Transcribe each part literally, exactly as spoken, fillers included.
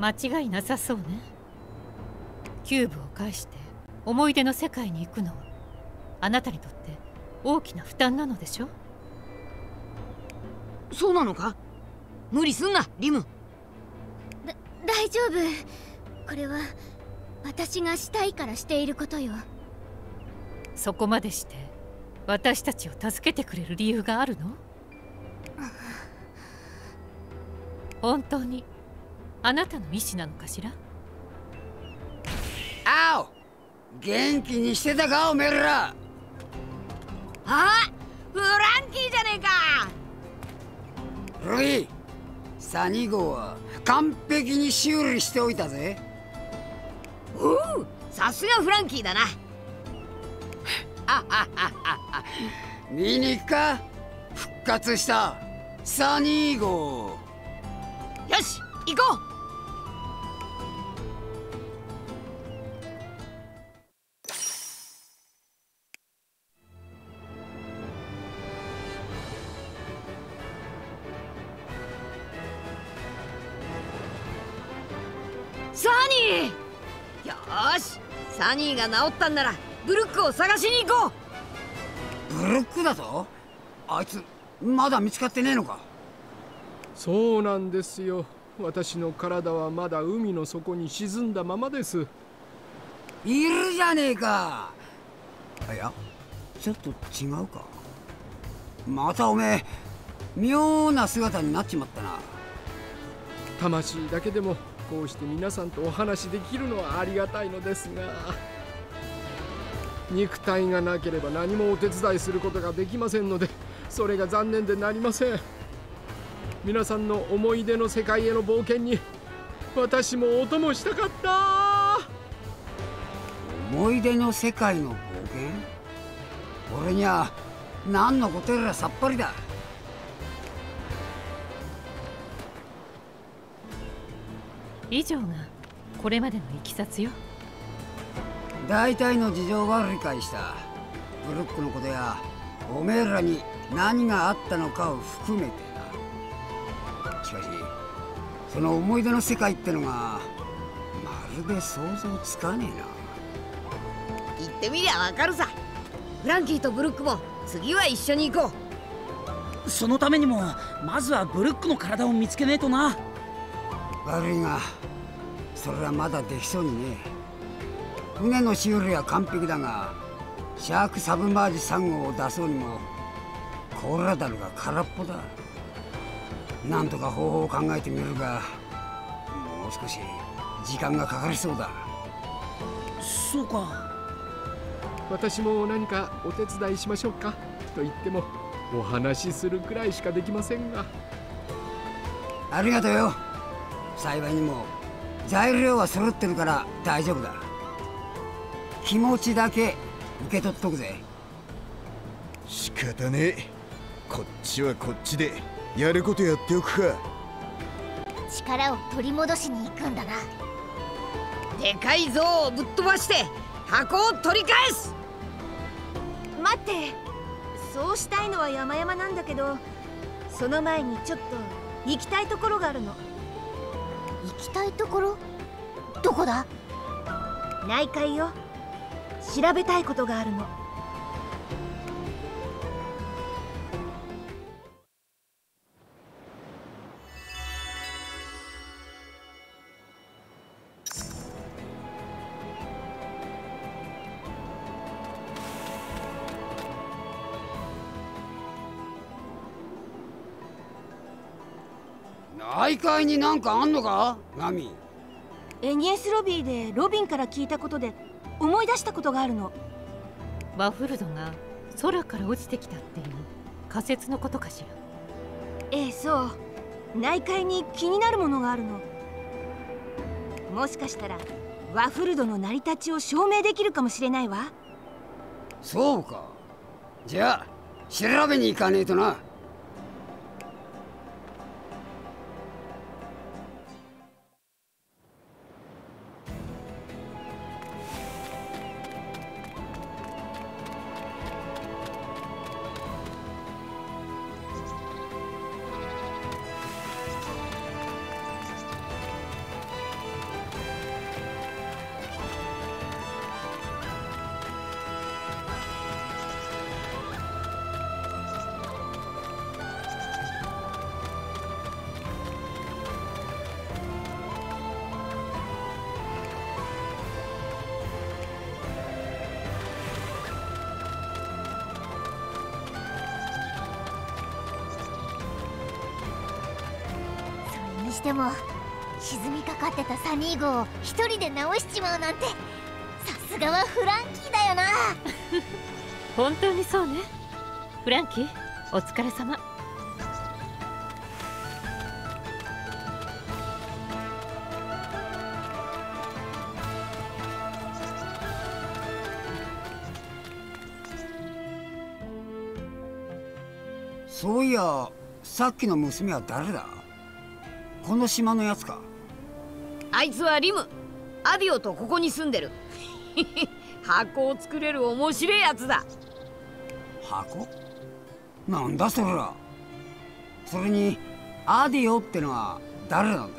間違いなさそうね。キューブを返して思い出の世界に行くのはあなたにとって大きな負担なのでしょ。 そうなのか？無理すんなリム。 だ大丈夫。これは私がしたいからしていることよ。 そこまでして私たちを助けてくれる理由があるの？本当にあなたの意思なのかしら？ あお、元気にしてたかおめえら。 あ、フランキーじゃねえか。 ルイ、サニー号は完璧に修理しておいたぜ。 おう、さすがフランキーだな。 見に行くか？復活したサニー号。 よし行こう。サニー！よーし、サニーが治ったんならブルックを探しに行こう。ブルックだと？あいつまだ見つかってねえのか？ そうなんですよ。私の体はまだ海の底に沈んだままです。 いるじゃねえか。いや、ちょっと違うか。またおめえ妙な姿になっちまったな。 魂だけでもこうして皆さんとお話できるのはありがたいのですが、肉体がなければ何もお手伝いすることができませんので、それが残念でなりません。皆さんの思い出の世界への冒険に私もお供したかった。 思い出の世界の冒険？俺には何のことやらさっぱりだ。 以上がこれまでのいきさつよ。 大体の事情は理解した。ブルックのことやおめえらに何があったのかを含めてな。しかしその思い出の世界ってのがまるで想像つかねえな。 行ってみりゃわかるさ。フランキーとブルックも次は一緒に行こう。そのためにもまずはブルックの体を見つけねえとな。 悪いがそれはまだできそうにねえ。船の修理は完璧だがシャークサブマージさん号を出そうにもコーラダルが空っぽだ。なんとか方法を考えてみるがもう少し時間がかかりそうだ。 そうか。 私も何かお手伝いしましょうかと言ってもお話しするくらいしかできませんが。 ありがとうよ。幸いにも材料は揃ってるから大丈夫だ。気持ちだけ受け取っとくぜ。 仕方ねえ。こっちはこっちでやることやっておくか。 力を取り戻しに行くんだな。 でかい像をぶっ飛ばして箱を取り返す。 待って、そうしたいのは山々なんだけど、その前にちょっと行きたいところがあるの。 行きたいところ？どこだ？ 内海よ。調べたいことがあるの。 内海になんかあんのかナミ？ エニエスロビーでロビンから聞いたことで思い出したことがあるの。 ワフルドが空から落ちてきたっていう仮説のことかしら？ ええ、そう。内海に気になるものがあるの。もしかしたらワフルドの成り立ちを証明できるかもしれないわ。 そうか。じゃあ調べに行かねえとな。 しても沈みかかってたサニー号を一人で直しちまうなんて、さすがはフランキーだよな。 本当にそうね。フランキー、お疲れ様。 そういや、さっきの娘は誰だ？この島のやつか？ あいつはリム。アディオとここに住んでる。箱を作れる面白いやつだ。 箱？なんだそれら。それにアディオってのは誰なんだ？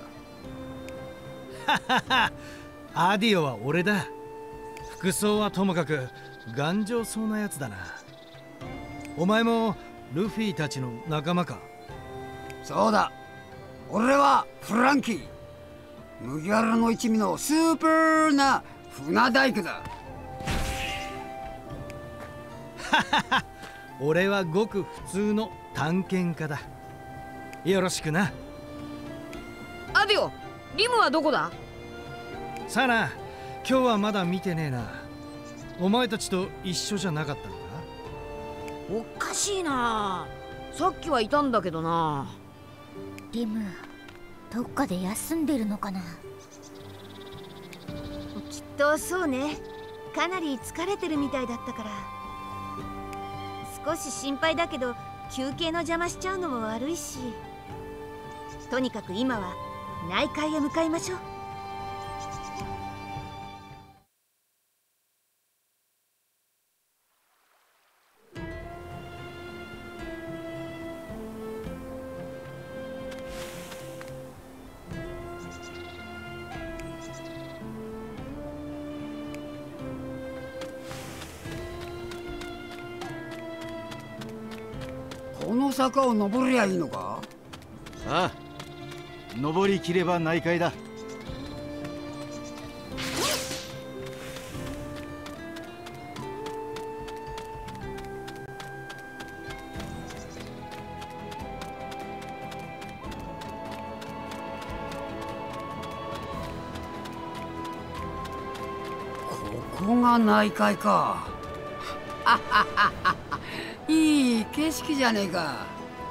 ははは、アディオは俺だ。服装はともかく頑丈そうなやつだな。お前もルフィたちの仲間か？ そうだ、俺はフランキー。麦わらの一味のスーパーな船大工だ。 ははは、俺はごく普通の探検家だ。よろしくな。 アディオ、リムはどこだ？ さあな、今日はまだ見てねえな。お前たちと一緒じゃなかったのか？ おかしいな。さっきはいたんだけどな。 リム、どっかで休んでるのかな？ きっとそうね。かなり疲れてるみたいだったから。少し心配だけど休憩の邪魔しちゃうのも悪いし、とにかく今は内海へ向かいましょう。 この坂を登りゃいいのか？ ああ、登りきれば内海だ。 ここが内海か。いい景色じゃねえか。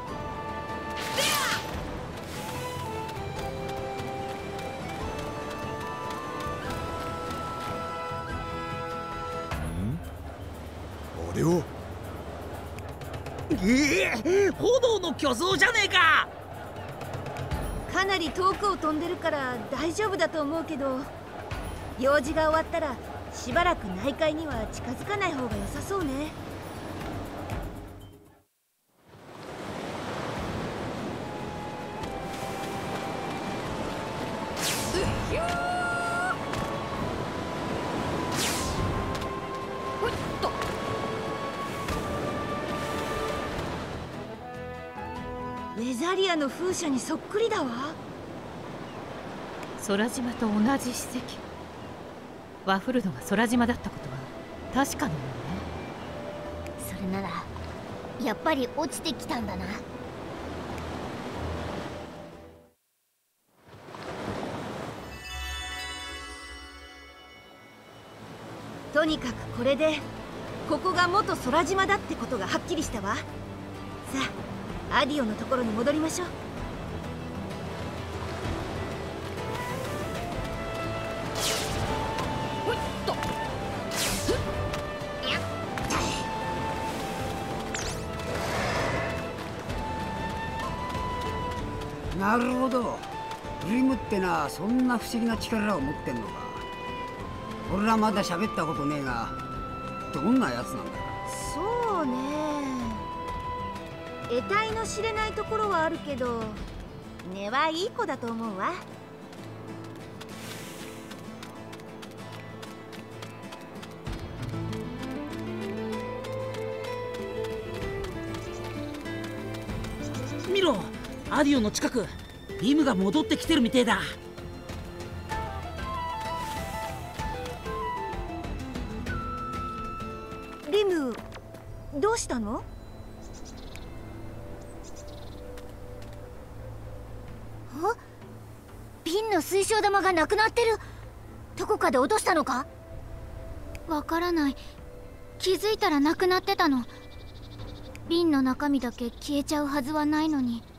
あれを。 ええ、炎の巨像じゃねえか。 かなり遠くを飛んでるから大丈夫だと思うけど、用事が終わったらしばらく内海には近づかない方が良さそうね。ウェザリアの風車にそっくりだわ。 空島と同じ史跡。ワフルドが空島だったことは確かなのね。 それならやっぱり落ちてきたんだな。 とにかくこれでここが元空島だってことがはっきりしたわ。さあ、アディオのところに戻りましょう。 なるほど、リムってな、そんな不思議な力を持ってんのか。俺らまだ喋ったことねえが、どんなやつなんだ？ そうね、得体の知れないところはあるけど、根はいい子だと思うわ。 見ろ、アディオの近くリムが戻ってきてるみてえだ。 リム、どうしたの？ あ、 瓶の水晶玉がなくなってる。どこかで落としたのか？わからない。気づいたらなくなってたの。瓶の中身だけ消えちゃうはずはないのに。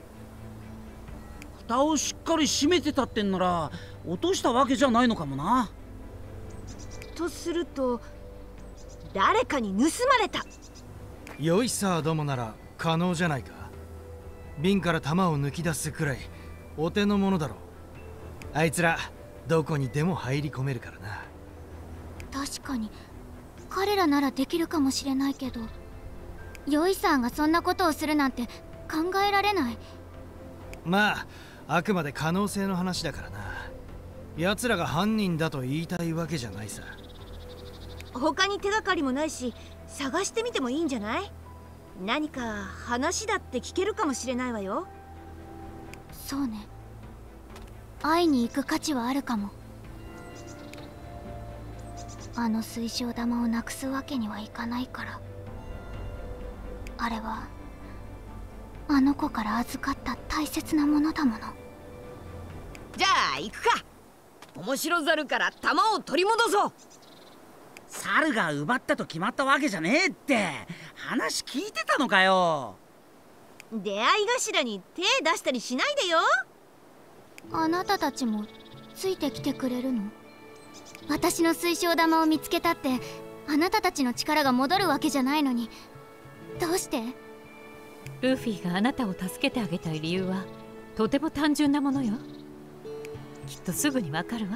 蓋をしっかり閉めてたってんなら落としたわけじゃないのかもな。 とすると誰かに盗まれた。 よいさどもなら可能じゃないか。瓶から玉を抜き出すくらいお手の物だろう。あいつらどこにでも入り込めるからな。 確かに彼らならできるかもしれないけど、ヨイさんがそんなことをするなんて考えられない。 まああくまで可能性の話だからな。奴らが犯人だと言いたいわけじゃないさ。 他に手がかりもないし、探してみてもいいんじゃない？何か話だって聞けるかもしれないわよ。 そうね、会いに行く価値はあるかも。あの水晶玉をなくすわけにはいかないから。あれはあの子から預かった大切なものだもの。 じゃあ行くか。面白ザルから玉を取り戻そう。 猿が奪ったと決まったわけじゃねえって。話聞いてたのかよ。 出会い頭に手出したりしないでよ。 あなたたちもついてきてくれるの？私の水晶玉を見つけたってあなたたちの力が戻るわけじゃないのに、どうして？ ルフィがあなたを助けてあげたい理由はとても単純なものよ。きっとすぐにわかるわ。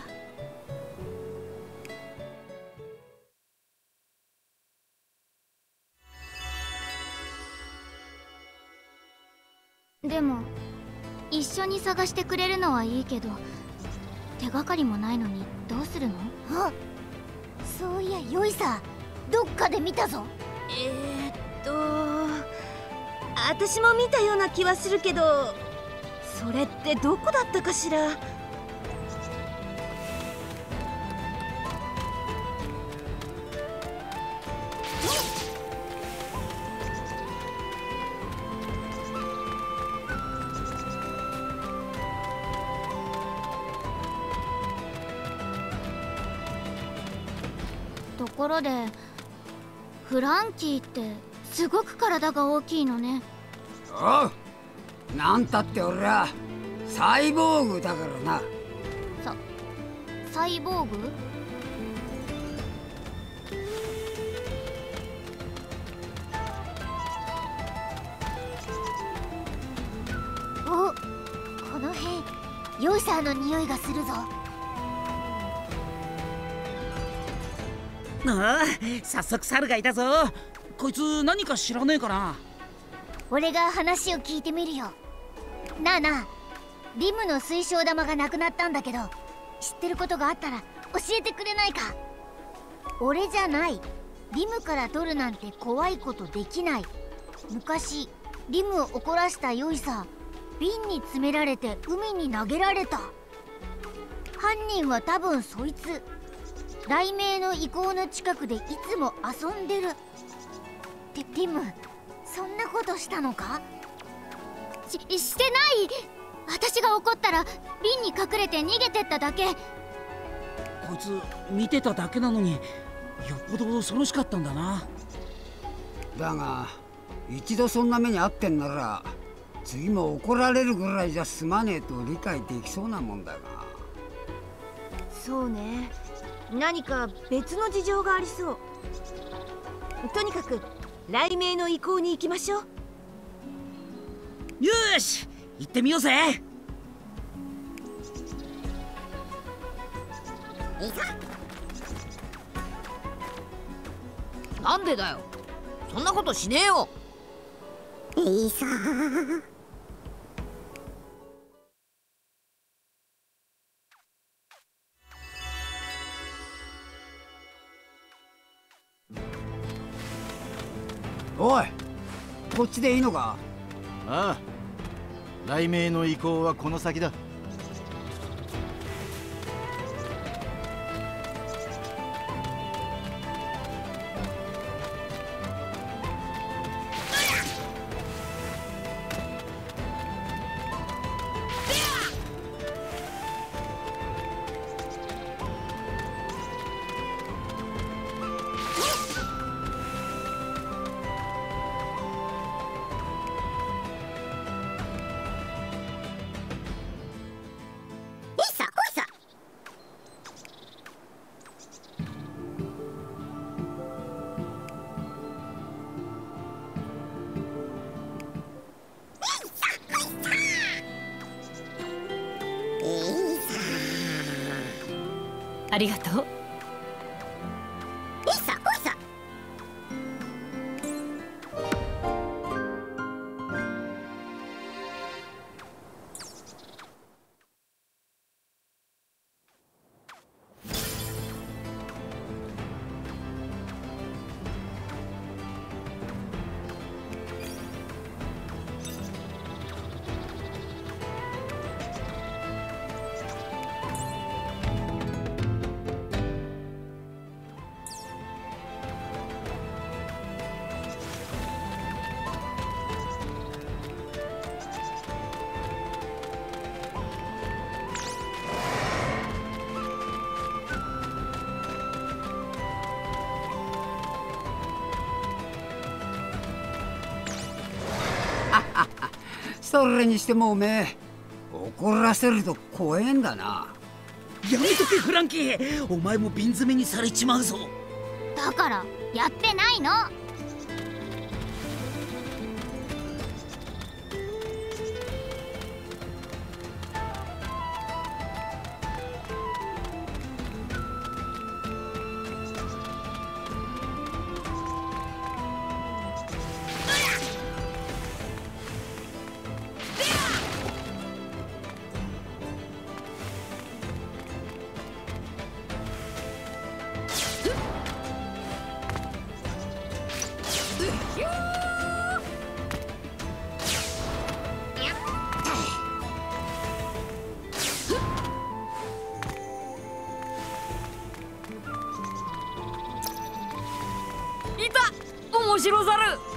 でも一緒に探してくれるのはいいけど、手がかりもないのにどうするの？あ、そういやヨイさ、どっかで見たぞ。 えー、っと私も見たような気はするけど、それってどこだったかしら。 ところでフランキーってすごく体が大きいのね。 おう、なんたって俺はサイボーグだからな。 さサイボーグ？お、この辺ヨイサーの匂いがするぞ。 ああ、早速猿がいたぞ。こいつ何か知らねえかな。 俺が話を聞いてみるよ。なあなあ、リムの水晶玉がなくなったんだけど、知ってることがあったら教えてくれないか？俺じゃない。リムから取るなんて怖いことできない。昔リムを怒らしたヨイさ、瓶に詰められて海に投げられた。犯人は多分そいつ。雷鳴の遺構の近くでいつも遊んでる。ってリム、そんなことしたのか？し、してない。私が怒ったら瓶に隠れて逃げてっただけ。 こいつ見てただけなのによっぽど恐ろしかったんだな。 だが一度そんな目に遭ってんなら次も怒られるぐらいじゃ済まねえと理解できそうなもんだが。 そうね、何か別の事情がありそう。とにかく雷鳴の遺構に行きましょう。 よし、行ってみようぜ。 なんでだよ、そんなことしねえよ。 いいさー。 おい、こっちでいいのか？ ああ、雷鳴の遺構はこの先だ。 ありがとう。 いっさおいっさ。 それにしてもおめえ怒らせると怖えんだな。 やめとけフランキー、お前も瓶詰めにされちまうぞ。 だからやってないの。 いた面白ザル。